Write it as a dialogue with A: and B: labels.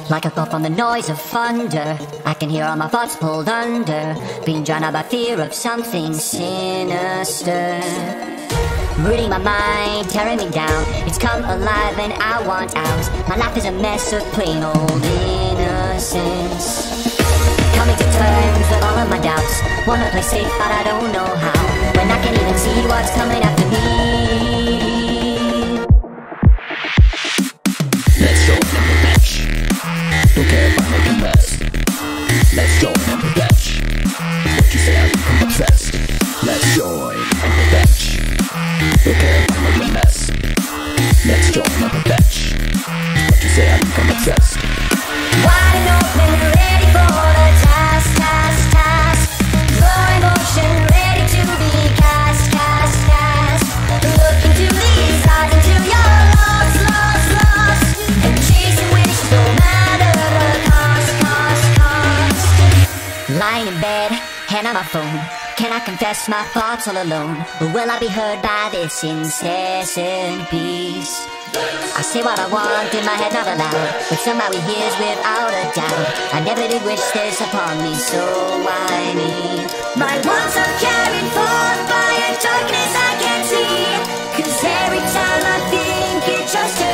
A: Like a thought from the noise of thunder, I can hear all my thoughts pulled under, being drowned out by fear of something sinister. Rooting my mind, tearing me down. It's come alive and I want out. My life is a mess of plain old innocence. Coming to terms with all of my doubts. Wanna play safe but I don't know how, when I can't even see what's coming after me.
B: Let's join the fetch. Don't care if I make a mess. Let's join the fetch. What you say I become obsessed. Let's join the fetch. Don't care if I make a mess. Let's join the fetch. What you say I become obsessed.
A: Wide open, ready for the task. Raw emotion, ready to be cast. Look into these eyes until you're lost. And chasing wishes no matter the cost. Lying in bed, hand on my phone. Can I confess my thoughts all alone? Or will I be heard by this incessant peace? I say what I want in my head, not aloud, but somehow he hears without a doubt. I never did wish this upon me, so why me? My words are carried forth by a darkness I can't see, 'cause every time I think it just